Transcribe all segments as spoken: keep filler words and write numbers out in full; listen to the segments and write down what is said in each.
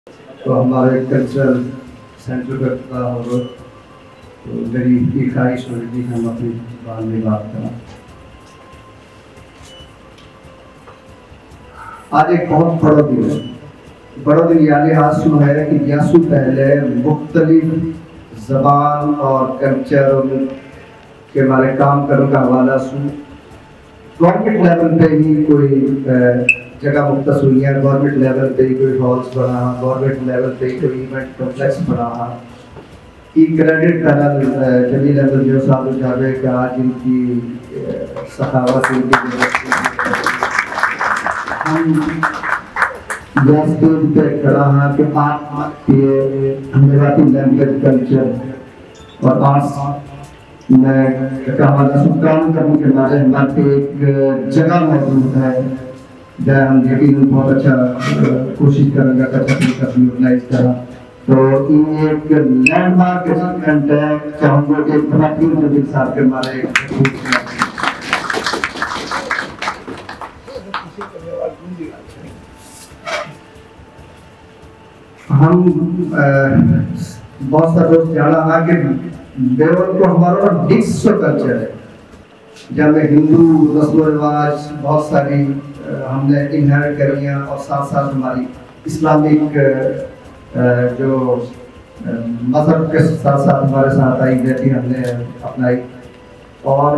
तो हमारे cultural centre का और तो मेरी एक ख्वाहिश हो रही हम अपनी जुबान में बात करें। आज एक बहुत बड़ा दिन है, बड़ा दिन यानी आज सुना है कि यासु पहले मुख्तलिफ जबान और कल्चर के बारे काम करने का हवाला सुन गवर्नमेंट लेवल पे ही कोई जगह मुख्तस हुई है, गवर्नमेंट लेवल पे ही कोई हॉल्स बना, गवर्नमेंट लेवल पे ही कोई इवेंट कॉम्प्लेक्स बना, E credit panel Jameel Ahmed जो साहब जावे का आज इनकी सखावत इनकी हम स्टेज पे खड़ा है कि आप ये गुजराती लैंग्वेज कल्चर और आर्ट्स में काम करने के बारे में हमारे एक जगह मौजूद है जहाँ हम यकीन बहुत अच्छा कोशिश करेंगे अच्छा तरीका से यूटिलाइज करा। तो ये एक लैंडमार्क अचीवमेंट है, चाहूँगा कि बेहतरीन नबी साहब के हमारे हम बहुत सारे दोस्त जाना है कि बेवल को हमारा डिक्स कल्चर है जहाँ में हिंदू रस्म रिवाज बहुत सारी हमने इनहेरिट करी हैं और साथ साथ हमारी इस्लामिक जो मजहब के साथ साथ हमारे साथ आई रहती हमने अपनाई। और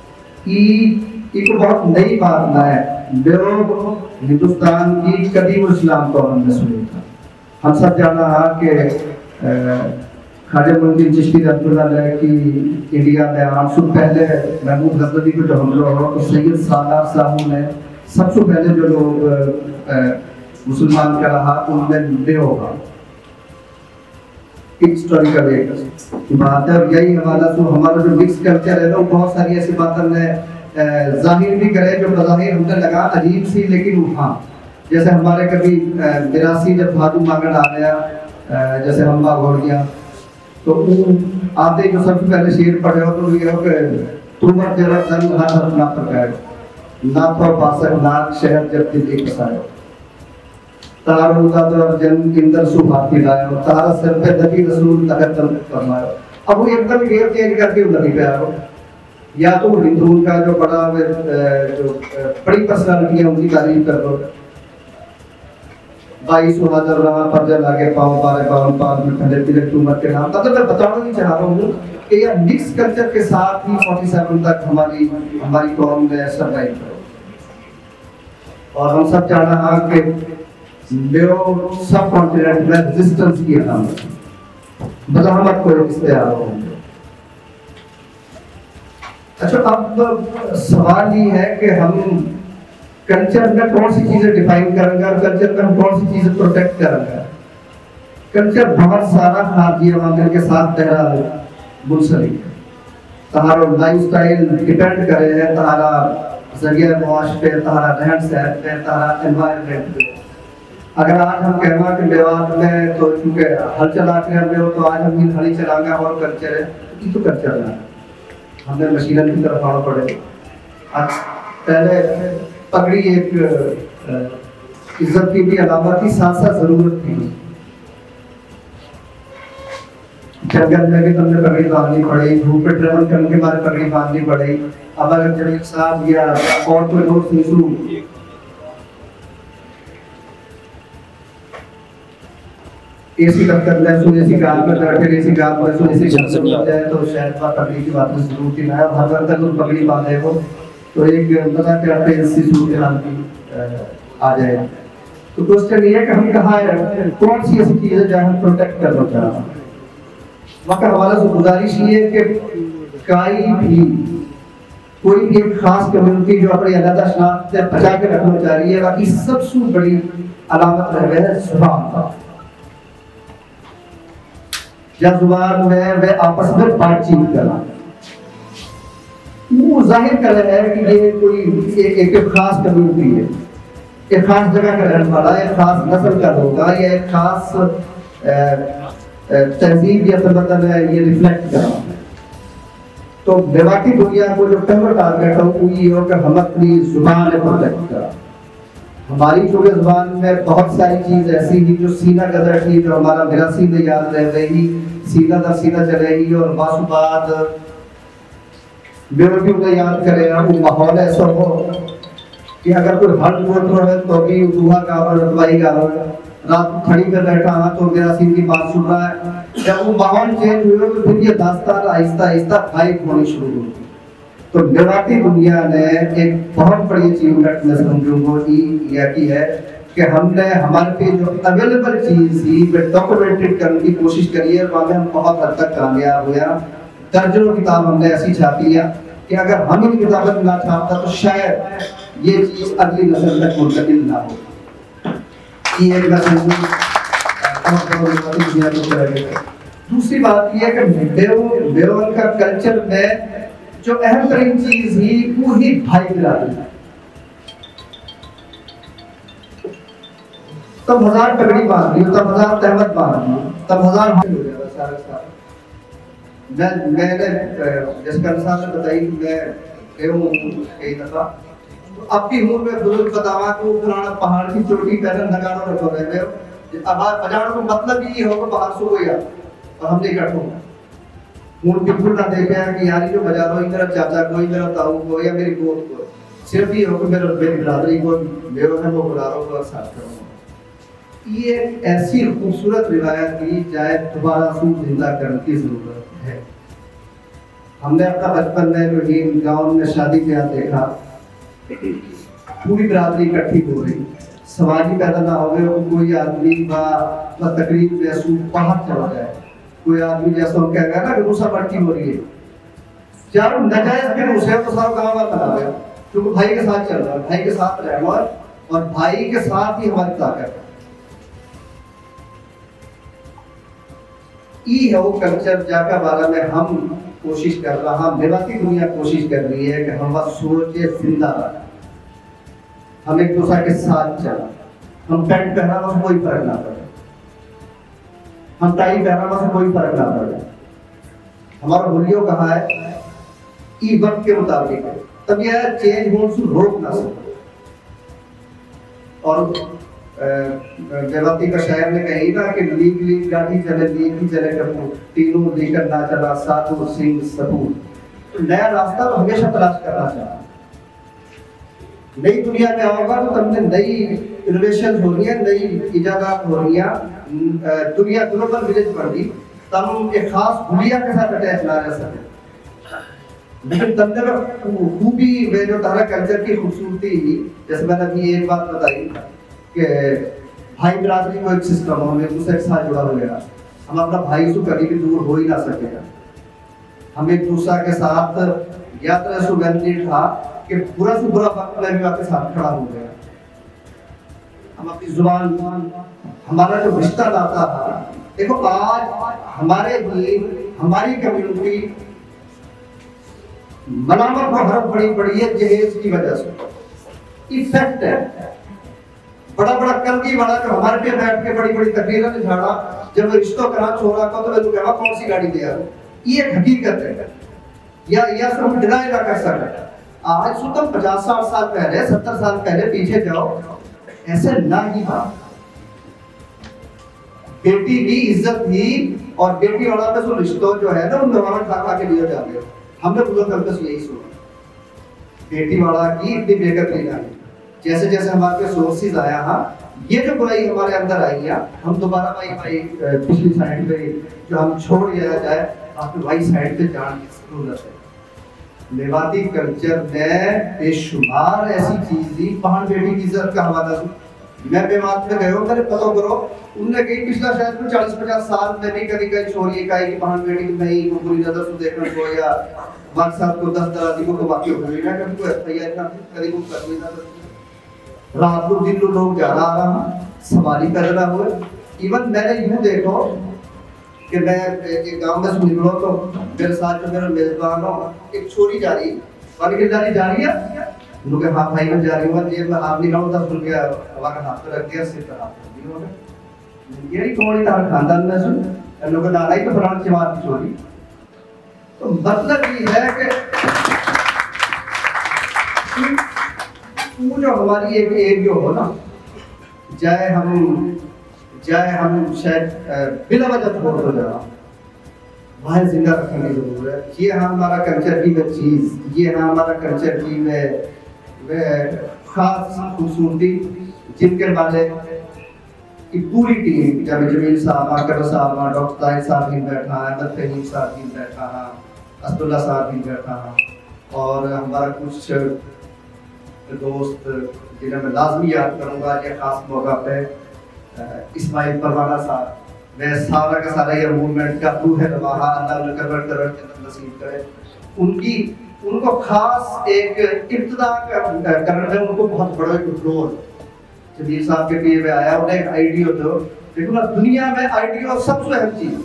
ये बहुत नई बात ना है, लोग हिंदुस्तान की कदीम इस्लाम को हमने सुनी था। हम सब जाना है कि ख्वाजा मोइनुद्दीन चिश्ती रहमतुल्लाह की इंडिया में आम से पहले महमूद गजनवी को जो हमला हुआ तो सैयद सालार साहब ने सबसे पहले जो लोग मुसलमान का रहा उनमें ले होगा हिस्टोरिकल एक बात है। और यही हमारा जो हमारा जो मिक्स कल्चर है ना बहुत सारी ऐसी बातें ने जाहिर भी करे जो बज़ाहिर हमने लगा अजीब सी, लेकिन हाँ जैसे हमारे कभी बिरासी जब भादू मांगण आ गया जैसे हम बाग हो गया तो आते जो सबसे पहले शेर पढ़े हो तो ये हो कि तुमर जरा जंग हाथ ना पकाए ना तो पासक नाक शहर जब दिल्ली फसाए तार उदा तो जन इंदर सुभाती लाए और तारा सिर पे नबी रसूल तहतम फरमाया। अब वो एकदम गेयर चेंज करके नबी पे आ या तो हिंदू का जो बड़ा जो बड़ी पर्सनालिटी है उनकी तारीफ कर दो बाईस हजार रहा पर जब आगे पाँव पारे बावन पाँच में खंडे तिलक तुमर के नाम मतलब मैं बताना नहीं चाह रहा हूँ कि यह मिक्स कल्चर के साथ ही सैंतालीस तक हमारी हमारी कौम ने सरवाइव किया और हम सब जाना है कि बेरो सब कॉन्टिनेंट में रेजिस्टेंस की अलामत बज़ाहमत को इख्तियार हो। अच्छा अब सवाल ये है कि हम कल्चर में कौन सी चीजें डिफाइन करेंगे और कल्चर में हम कौन सी चीजें प्रोटेक्ट करेंगे। कल्चर बहुत सारा खाद्य अवामिल के साथ तहरा मुंसलिक है, तहारा लाइफस्टाइल डिपेंड करे है तहारा जरिया मुआश पे, तहारा रहन सहन पे, तहारा एनवायरनमेंट पे। अगर आज हम कहना कि मेवात में तो चूंकि हल चला के हम हो तो आज हम हली चलाएंगे और कल्चर है तो तो कल्चर ना हमें मशीनों की तरफ आना पड़ेगा। आज पहले पगड़ी एक इज्जत की भी अलामत थी, साथ साथ जरूरत थी। जंगल में भी तुमने पगड़ी बांधनी पड़ी, धूप पे ट्रेवल करने के बाद पगड़ी बांधनी पड़ी। अब अगर जमील साहब या और कोई लोग शिशु एसी दफ्तर में सुन एसी कार में बैठे एसी कार में सुन एसी घर में हो जाए तो शायद बात पगड़ी की बात में जरूरत ही ना है। हर वक्त तक पगड़ी बांधे हो तो एक मजा करते हैं शिशु के नाम की आ जाए। तो क्वेश्चन ये है कि हम कहाँ है कौन सी ऐसी चीज़ है जहाँ हम प्रोटेक्ट करना चाह रहे हैं। वक्त हमारा से गुजारिश ये है कि कहीं भी कोई भी एक खास कम्युनिटी जो अपनी अलग शनाख्त बचा के रखना चाह रही है, बाकी सबसे बड़ी अलामत रह है जुबान जब जुबान में वे आपस में बातचीत करना वो जाहिर कर रहे हैं कि ये कोई एक, एक खास कम्युनिटी है, एक खास जगह का रहने वाला है, एक खास नस्ल का होगा या एक खास तहजीब या तमद्दुन है ये रिफ्लेक्ट कर रहा है। तो बेबाकी दुनिया को जो पहला टारगेट हो वो ये हो कि हम अपनी जुबान प्रोटेक्ट करा। हमारी चूँकि जुबान में बहुत सारी चीज ऐसी थी जो सीना गदर थी, जो हमारा मिरासी में याद रह गई, सीना दर सीना चलेगी। और बासुबाद बेवकूफ को याद करे, वो माहौल ऐसा हो कि अगर कोई हल बोल है तो भी दुआ गा रहा है, गा रहा है, रात को खड़ी पे बैठा हाँ तो मेरा सीन की बात सुन रहा है। जब वो माहौल चेंज हुआ तो फिर ये दास्तान आहिस्ता आहिस्ता फाइट होनी शुरू हुई। तो मेवाती दुनिया ने एक बहुत बड़ी अचीवमेंट में समझूंगा यह की है कि हमने हमारे पे जो अवेलेबल चीज थी वे डॉक्यूमेंटेड करने की कोशिश करी है, वहाँ में हम बहुत हद तक कामयाब हुए। दर्जनों किताब हमने ऐसी छापी है कि अगर हम इन किताबें ना छापता तो शायद ये चीज अगली नस्ल तक मुंतकिल ना हो। ये एक दूसरी बात यह है कि बेओल का कल्चर में जो अहम तरीन चीज ही वो ही भाई बिरादरी। तब हजार पगड़ी बांध ली, तब हजार तहमत बांध ली, तब हजार भाई हो जाता सारा सारा। मैं मैंने जिसका इंसान ने बताई मैं गया हूँ कई दफा, तो अब भी हूँ मैं बुजुर्ग बतावा को पुराना पहाड़ की चोटी पहले नगाड़ा रखो रहे अब पजाड़ों को मतलब ये होगा बाहर से हो गया और हम नहीं कटो मूल बिल्कुल ना देखे कि यार जो बजा रहा मेरा चाचा को, मेरा ताऊ को या मेरी गोद को, सिर्फ ये हो कि मेरा मेरी बिरादरी को बेवा है वो बुला रहा हूँ और साथ करूँगा। ये एक ऐसी खूबसूरत रिवायत की जाए दोबारा से जिंदा करने की जरूरत है। हमने अपना बचपन में जो ही गाँव में शादी ब्याह देखा, पूरी बिरादरी इकट्ठी हो रही, समाजी पैदा ना हो गए, कोई आदमी तकरीब में बाहर चला जाए, कोई आदमी जैसा हम कह रहे ना कि रूसा बढ़ती हो रही है, जब नजायज फिर उसे तो सारा गाँव में बना गया क्योंकि भाई के साथ चल रहा है, भाई के साथ रहना और भाई के साथ ही हमारी ताकत है। ई है वो कल्चर जाका बारे में हम कोशिश कर रहा, मेवाती दुनिया कोशिश कर रही है कि हम बस सोचे जिंदा रहा, हम एक दूसरे के साथ चला, हम पैंट पहना बस कोई फर्क ना पड़े, हम टाई पहना बस कोई फर्क ना पड़े। हमारा मूल्यों कहा है ई वक्त के मुताबिक है, तब यह चेंज होने से रोक ना सके। और मेवाती का शायर ने कही ना कि लीक लीक गाड़ी चले लीक ही चले कपूर, तीनों लेकर ना चला साधु सिंह सपूर। नया रास्ता तो हमेशा तलाश करना चाहिए। नई दुनिया में आओगा तो तुमने नई इनोवेशन हो रही है, नई इजादात हो रही है, दुनिया ग्लोबल विलेज बन गई, तम एक खास दुनिया के साथ अटैच ना रह सके। लेकिन तब तक खूबी में जो तारा कल्चर की खूबसूरती ही, जैसे मैंने अभी एक बात बताई कि भाई बिरादरी को एक सिस्टम हो, एक दूसरे के साथ जुड़ा हुआ, हम अपना भाई से कभी भी दूर हो ही ना सकेगा। हम एक दूसरे के साथ यात्रा सुगंधी था कि बुरा से बुरा वक्त में भी आपके साथ खड़ा हो गया। हम अपनी जुबान, हमारा जो रिश्ता नाता था, देखो आज हमारे लिए हमारी कम्युनिटी मनामत को हरफ बड़ी बड़ी है जहेज की वजह से। इफेक्ट है बड़ा बड़ा कल की बड़ा जो हमारे पे बैठ के बड़ी बड़ी तकरीरें ने झाड़ा, जब रिश्तों करा छोरा को तो मैं कहा कौन सी गाड़ी दिया, ये एक हकीकत है या या सिर्फ डिनाई ना कर सकता। आज से तुम पचास साठ साल पहले सत्तर साल पहले पीछे जाओ, ऐसे ना ही था। बेटी की इज्जत थी और बेटी वाला पे जो रिश्तों जो है ना उन दोनों खा के लिए जाते हो। हमने बुजुर्ग करते से यही सुना, बेटी वाला की इतनी बेकत नहीं जानी। जैसे जैसे हमारे पे सोर्सेज आया, हाँ ये जो बुराई हमारे अंदर आई है, हम दोबारा भाई भाई पिछली साइड पे जो हम छोड़ दिया जाए, आपके भाई साइड पे जान की जरूरत है। मेवाती कल्चर में बेशुमार ऐसी चीज थी, पहाड़ बेटी की इज्जत का हवाला था। मैं बेमात में गए मैंने पता करो, उनने कही पिछला शायद चालीस पचास साल में भी कभी कहीं छोरी का कि पहाड़ बेटी की नहीं को पूरी नजर से देखने को या वक्त साहब को दस दराजी को बाकी हो गई ना, कभी कोई तैयारी ना करीब कर लेना। रात को दिन लोग ज्यादा आ रहा सवारी पैदा हुए। इवन मैंने यूं देखो कि मैं एक गांव में सुन लो तो मेरे साथ जो मेरा मेजबान हो, एक छोरी जा रही वाली के जारी जा रही है, उनके हाथ भाई में जा रही हुआ जेब में हाथ निकालो दस रुपया हमारा हाथ पे रख दिया, सिर पे हाथ रख दिया। ये कौन था खानदान में सुन इन लोगों नाना ही तो फलान जमात की छोरी। तो मतलब ये है कि वो जो हमारी एक एरियो हो ना, चाहे हम चाहे हम शायद बिना वजह छोड़ हो जाना, वह जिंदा रखने की जरूरत है। ये हाँ हमारा कल्चर की वह चीज़, ये हाँ हमारा कल्चर की वह वह खास खूबसूरती जिनके वाले की पूरी टीम, जब जमील साहब, आकर साहब, डॉक्टर ताहिर साहब भी बैठा है, अहमद फहीम साहब भी बैठा है, असदुल्ला साहब भी बैठा है, और हमारा कुछ दोस्त जिन्हें मैं लाजमी याद करूँगा ये खास मौका पे, इस्माइल परवाना साहब, मैं सारा का सारा ये मूवमेंट का रूह है रवाहा, अल्लाह उन्हें करवट करवट के नसीब करे। उनकी उनको खास एक इब्तिदा करने में उनको बहुत बड़ा एक रोल जमील साहब के लिए आया। उन्हें एक आइडिया दो, देखो ना दुनिया में आइडिया सबसे अहम चीज।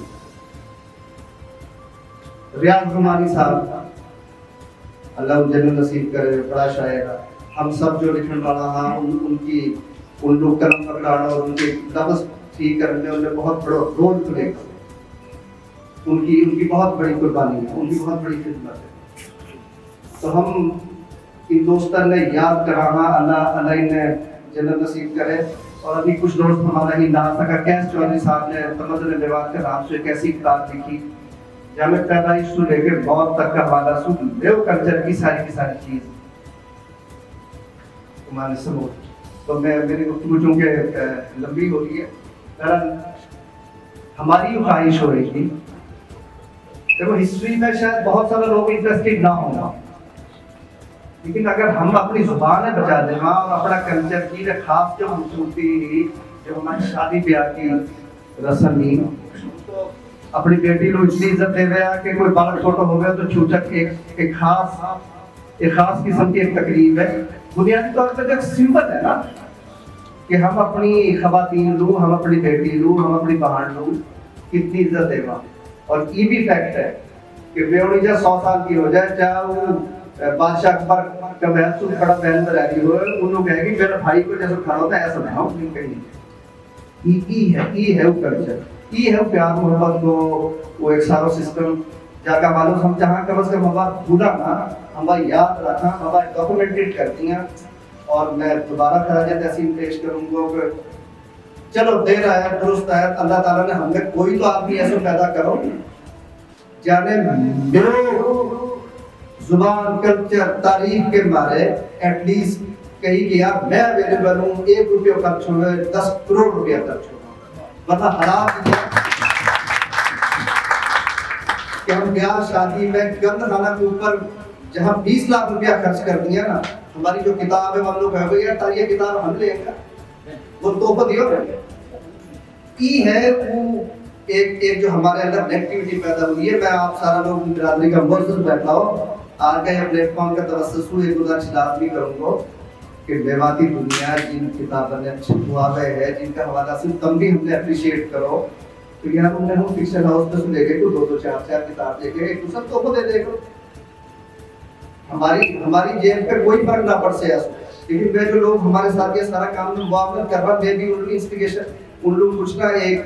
रियाज रुमानी साहब अल्लाह उन्हें नसीब करे, बड़ा शायर, हम सब जो लिखने वाला हाँ उन, उनकी उन लोग कलम पकड़ाना और उनके लफ्ज़ ठीक करने में उन्हें बहुत बड़ा रोल प्ले कर, उनकी उनकी बहुत बड़ी कुर्बानी है, उनकी बहुत बड़ी खिदमत है। तो हम इन दोस्तों ने याद कराना, अल्लाह अल्लाह इन्हें जन्नत नसीब करे। और अभी कुछ दोस्त हमारा ही ना सका, कैस चौधरी साहब ने तमद्दुन लिवात के नाम से एक ऐसी किताब लिखी जहाँ पैदाइश से लेकर मौत तक का हवाला सुन देव कल्चर की सारी की सारी चीज तुम्हारे समूह। तो मैं मेरी गुफ्तगू चूंकि लंबी हो रही है, हमारी ख्वाहिश हो रही थी, देखो हिस्ट्री में शायद बहुत सारे लोग इंटरेस्टेड ना होगा, लेकिन अगर हम अपनी जुबान बचा दें और अपना कल्चर की खास जो खूबसूरती जो हमारी शादी ब्याह की रस्म नहीं, तो अपनी बेटी को इतनी इज्जत दे रहा कि कोई बाल छोटा हो गया तो चूचक एक एक खास एक खास किस्म की एक तकरीब है। बुनियादी तौर पर एक सिंबल है ना कि हम अपनी खवातीन लू, हम अपनी बेटी लू, हम अपनी बहन लू, कितनी इज्जत देगा। और ये भी फैक्ट है कि बेवड़ी जब सौ साल की हो जाए, चाहे वो बादशाह अकबर का महसूस खड़ा पहन में रही हो, उन लोग कहेंगे मेरे भाई को जैसे खड़ा होता है ऐसा मैं हूँ कहीं। ई है ई है वो कल्चर, ई है वो प्यार मोहब्बत को, वो एक सारा सिस्टम जाकर मालूम हम जहाँ कम अज कम हमारा भूला ना, हमारा याद रखा, हमारा डॉक्यूमेंटेड करती हैं। और मैं दोबारा खराज तहसीन पेश करूँगा, चलो देर आया दुरुस्त आया, अल्लाह ताला ने हमें कोई तो आदमी ऐसे पैदा करो जाने जुबान कल्चर तारीख के मारे एटलीस्ट कही कि यार मैं अवेलेबल हूँ, एक रुपये खर्च हुए दस करोड़ रुपया खर्च होगा, वरना हालात कि हम ब्याह शादी में गंद खाना के ऊपर जहाँ बीस लाख रुपया खर्च कर दिया ना, हमारी जो किताब है हम लोग कहेंगे यार ये किताब हम लेंगे, वो तोहफा दियो। ई है वो एक एक जो हमारे अंदर नेगेटिविटी पैदा हुई है। मैं आप सारा लोग बिरादरी का मुअज़्ज़िज़ बैठा हो, आगे ये प्लेटफॉर्म का तवस्सुस एक गुजारिश लाज़मी करूँगा कि बेवाती दुनिया जिन किताबों ने छुपवा गए है, जिनका हवाला सिर्फ तुम भी हमने अप्रिशिएट करो, तो यार हमने हम फिक्शन हाउस में से लेके तो दो दो चार चार किताब लेके एक दूसरा तोहफा दे देगा, हमारी हमारी जेब पे कोई फर्क ना पड़ से। लेकिन वे जो लोग हमारे साथ ये सारा काम में मुआवनत कर रहा है, वे भी उनकी इंस्टिगेशन उन लोग कुछ ना एक